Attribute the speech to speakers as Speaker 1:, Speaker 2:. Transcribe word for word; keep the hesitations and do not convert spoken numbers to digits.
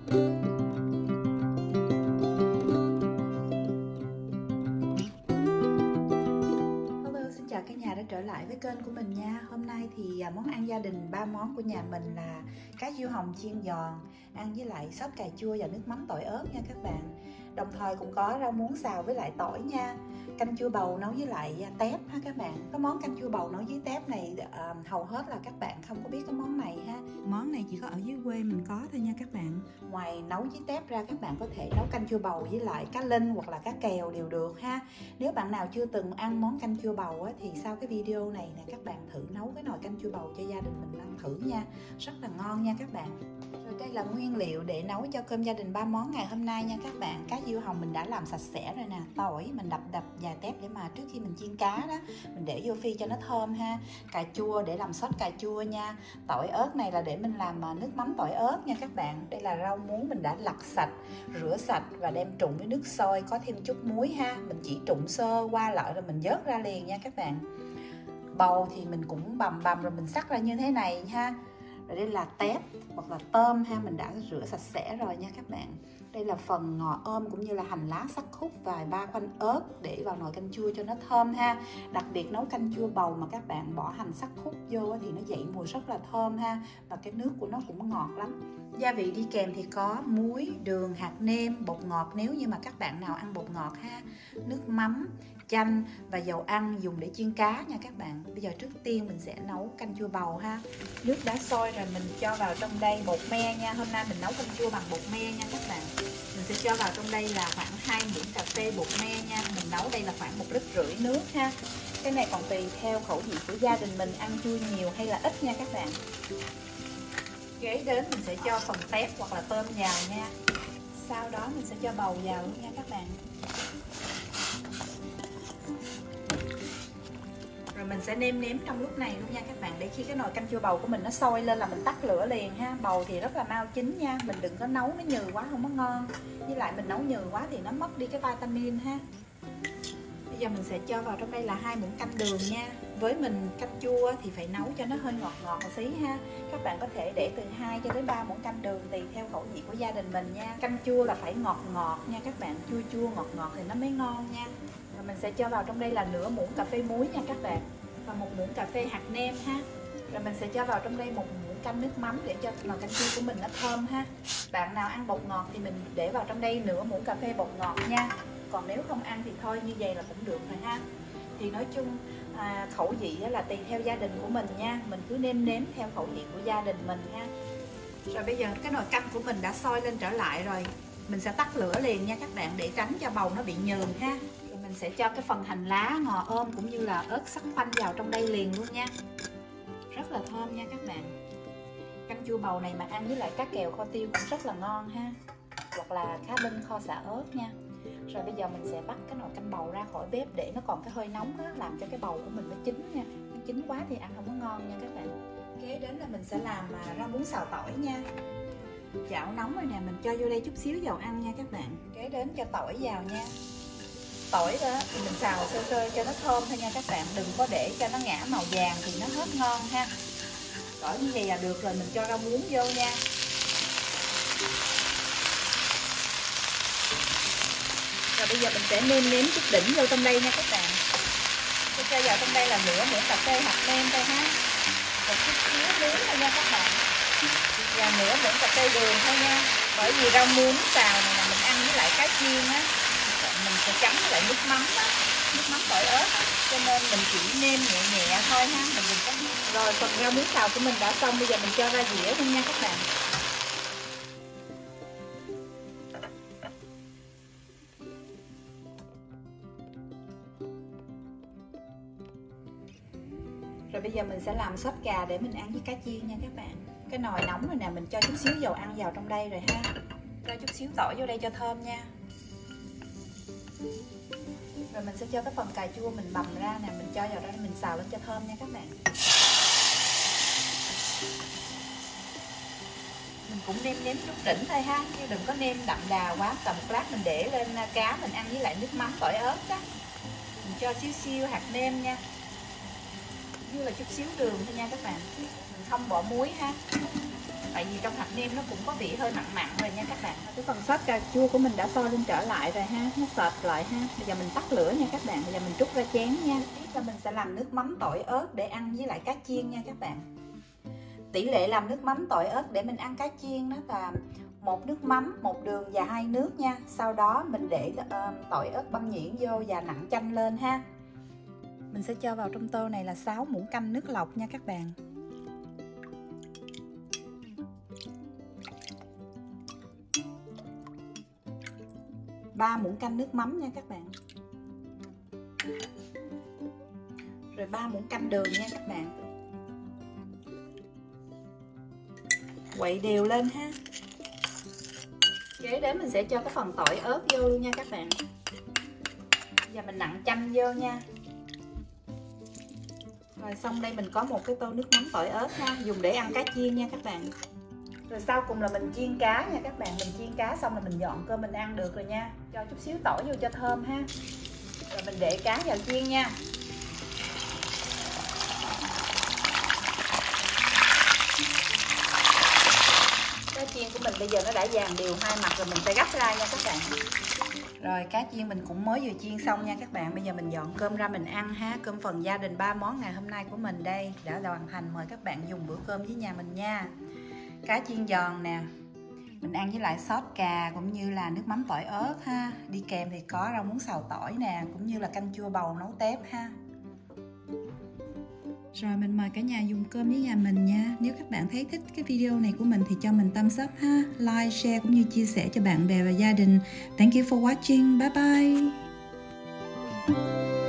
Speaker 1: Chào cả nhà đã trở lại với kênh của mình nha. Hôm nay thì món ăn gia đình ba món của nhà mình là cá diêu hồng chiên giòn ăn với lại sốt cà chua và nước mắm tỏi ớt nha các bạn. Đồng thời cũng có rau muống xào với lại tỏi nha. Canh chua bầu nấu với lại tép ha các bạn. Cái món canh chua bầu nấu với tép này à, hầu hết là các bạn không có biết cái món này ha. Món này chỉ có ở dưới quê mình có thôi nha các bạn. Ngoài nấu với tép ra, các bạn có thể nấu canh chua bầu với lại cá linh hoặc là cá kèo đều được ha. Nếu bạn nào chưa từng ăn món canh chua bầu á, thì sau cái video này nè các bạn thử nấu cái nồi canh chua bầu cho gia đình mình ăn thử nha. Rất là ngon nha các bạn. Rồi đây là nguyên liệu để nấu cho cơm gia đình ba món ngày hôm nay nha các bạn. Cá diêu hồng mình đã làm sạch sẽ rồi nè. Tỏi mình đập đập vài tép để mà trước khi mình chiên cá đó mình để vô phi cho nó thơm ha. Cà chua để làm sốt cà chua nha. Tỏi ớt này là để mình làm nước mắm tỏi ớt nha các bạn. Đây là rau muống mình đã lặt sạch, rửa sạch và đem trụng với nước sôi, có thêm chút muối ha. Mình chỉ trụng sơ qua lại rồi mình vớt ra liền nha các bạn. Bầu thì mình cũng bằm bằm rồi mình sắc ra như thế này ha. Rồi đây là tép hoặc là tôm ha, mình đã rửa sạch sẽ rồi nha các bạn. Đây là phần ngò ôm cũng như là hành lá sắc khúc vài ba khoanh ớt để vào nồi canh chua cho nó thơm ha. Đặc biệt nấu canh chua bầu mà các bạn bỏ hành sắc khúc vô thì nó dậy mùi rất là thơm ha. Và cái nước của nó cũng ngọt lắm. Gia vị đi kèm thì có muối, đường, hạt nêm, bột ngọt nếu như mà các bạn nào ăn bột ngọt ha. Nước mắm, chanh và dầu ăn dùng để chiên cá nha các bạn. Bây giờ trước tiên mình sẽ nấu canh chua bầu ha. Nước đã sôi rồi mình cho vào trong đây bột me nha. Hôm nay mình nấu canh chua bằng bột me nha các bạn. Mình sẽ cho vào trong đây là khoảng hai muỗng cà phê bột me nha. Mình nấu đây là khoảng một lít rưỡi nước ha. Cái này còn tùy theo khẩu vị của gia đình mình ăn chua nhiều hay là ít nha các bạn. Kế đến mình sẽ cho phần tép hoặc là tôm vào nha. Sau đó mình sẽ cho bầu vào luôn nha các bạn. Rồi mình sẽ nêm nếm trong lúc này luôn nha các bạn. Để khi cái nồi canh chua bầu của mình nó sôi lên là mình tắt lửa liền ha. Bầu thì rất là mau chín nha. Mình đừng có nấu nó nhừ quá không có ngon. Với lại mình nấu nhừ quá thì nó mất đi cái vitamin ha. Bây giờ mình sẽ cho vào trong đây là hai muỗng canh đường nha. Với mình canh chua thì phải nấu cho nó hơi ngọt ngọt một xí ha. Các bạn có thể để từ hai cho đến ba muỗng canh đường tùy theo khẩu vị của gia đình mình nha. Canh chua là phải ngọt ngọt nha các bạn. Chua chua ngọt ngọt thì nó mới ngon nha. Rồi mình sẽ cho vào trong đây là nửa muỗng cà phê muối nha các bạn. Và một muỗng cà phê hạt nêm ha. Rồi mình sẽ cho vào trong đây một muỗng canh nước mắm để cho nồi canh chua của mình nó thơm ha. Bạn nào ăn bột ngọt thì mình để vào trong đây nửa muỗng cà phê bột ngọt nha. Còn nếu không ăn thì thôi, như vậy là cũng được rồi ha. Thì nói chung à, khẩu vị là tùy theo gia đình của mình nha. Mình cứ nêm nếm theo khẩu vị của gia đình mình ha. Rồi bây giờ cái nồi canh của mình đã sôi lên trở lại rồi. Mình sẽ tắt lửa liền nha các bạn để tránh cho bầu nó bị nhờn ha. Rồi mình sẽ cho cái phần hành lá, ngò ôm cũng như là ớt sắc khoanh vào trong đây liền luôn nha. Rất là thơm nha các bạn. Canh chua bầu này mà ăn với lại cá kèo kho tiêu cũng rất là ngon ha. Hoặc là cá linh kho xả ớt nha. Rồi bây giờ mình sẽ bắt cái nồi canh bầu ra khỏi bếp để nó còn cái hơi nóng á, làm cho cái bầu của mình nó chín nha. Nó chín quá thì ăn không có ngon nha các bạn. Kế đến là mình sẽ làm rau muống xào tỏi nha. Chảo nóng rồi nè, mình cho vô đây chút xíu dầu ăn nha các bạn. Kế đến cho tỏi vào nha. Tỏi đó thì mình xào sơ sơ cho nó thơm thôi nha các bạn. Đừng có để cho nó ngã màu vàng thì nó hết ngon ha. Tỏi như vậy là được rồi, mình cho rau muống vô nha. Rồi bây giờ mình sẽ nêm nếm chút đỉnh vô trong đây nha các bạn. Tôi cho vào trong đây là nửa muỗng cà phê hạt nêm thôi ha. Một chút xíu muối thôi nha các bạn. Và nửa muỗng cà phê đường thôi nha. Bởi vì rau muống xào này là mình ăn với lại cá chiên á, mình sẽ chấm với lại nước mắm á, nước mắm tỏi ớt á, cho nên mình chỉ nêm nhẹ nhẹ thôi ha, mình đừng có. Rồi phần rau muống xào của mình đã xong, bây giờ mình cho ra dĩa luôn nha các bạn. Rồi bây giờ mình sẽ làm sốt gà để mình ăn với cá chiên nha các bạn. Cái nồi nóng rồi nè, mình cho chút xíu dầu ăn vào trong đây rồi ha. Cho chút xíu tỏi vô đây cho thơm nha. Rồi mình sẽ cho cái phần cà chua mình bằm ra nè, mình cho vào đây mình xào lên cho thơm nha các bạn. Mình cũng nêm nếm chút đỉnh thôi ha, chứ đừng có nêm đậm đà quá. Tầm một lát mình để lên cá mình ăn với lại nước mắm tỏi ớt đó. Mình cho xíu xíu hạt nêm nha. Như là chút xíu đường thôi nha các bạn. Mình không bỏ muối ha. tại vì trong hạt nêm nó cũng có vị hơi mặn mặn rồi nha các bạn. Cái phần sốt cà chua của mình đã sôi lên trở lại rồi ha, nó sệt lại ha. Bây giờ mình tắt lửa nha các bạn, bây giờ mình trút ra chén nha. Tiếp là mình sẽ làm nước mắm tỏi ớt để ăn với lại cá chiên nha các bạn. Tỷ lệ làm nước mắm tỏi ớt để mình ăn cá chiên đó là một nước mắm, một đường và hai nước nha. Sau đó mình để uh, tỏi ớt băm nhuyễn vô và nặn chanh lên ha. Mình sẽ cho vào trong tô này là sáu muỗng canh nước lọc nha các bạn. ba muỗng canh nước mắm nha các bạn. Rồi ba muỗng canh đường nha các bạn. Quậy đều lên ha. Kế đến mình sẽ cho cái phần tỏi ớt vô luôn nha các bạn. Giờ mình nặn chanh vô nha. Rồi xong đây mình có một cái tô nước mắm tỏi ớt ha, dùng để ăn cá chiên nha các bạn. Rồi sau cùng là mình chiên cá nha các bạn. Mình chiên cá xong là mình dọn cơm mình ăn được rồi nha. Cho chút xíu tỏi vô cho thơm ha. Rồi mình để cá vào chiên nha. Cá chiên của mình bây giờ nó đã vàng đều hai mặt rồi, mình sẽ gấp ra nha các bạn. Rồi cá chiên mình cũng mới vừa chiên xong nha các bạn. Bây giờ mình dọn cơm ra mình ăn ha. Cơm phần gia đình ba món ngày hôm nay của mình đây đã hoàn thành. Mời các bạn dùng bữa cơm với nhà mình nha. Cá chiên giòn nè, mình ăn với lại sốt cà cũng như là nước mắm tỏi ớt ha. Đi kèm thì có rau muống xào tỏi nè, cũng như là canh chua bầu nấu tép ha. Rồi mình mời cả nhà dùng cơm với nhà mình nha. Nếu các bạn thấy thích cái video này của mình thì cho mình thumbs up ha, like, share cũng như chia sẻ cho bạn bè và gia đình. Thank you for watching. Bye bye.